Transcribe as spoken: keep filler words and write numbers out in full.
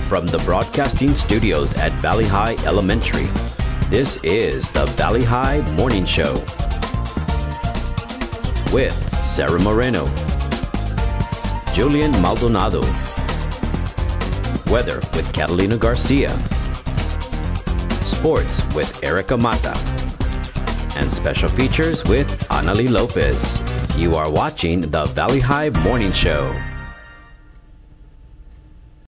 From the broadcasting studios at Valley High Elementary, this is the Valley High Morning Show with Sarah Moreno, Julian Maldonado, weather with Catalina Garcia, sports with Erica Mata, and special features with Annalie Lopez. You are watching the Valley High Morning Show.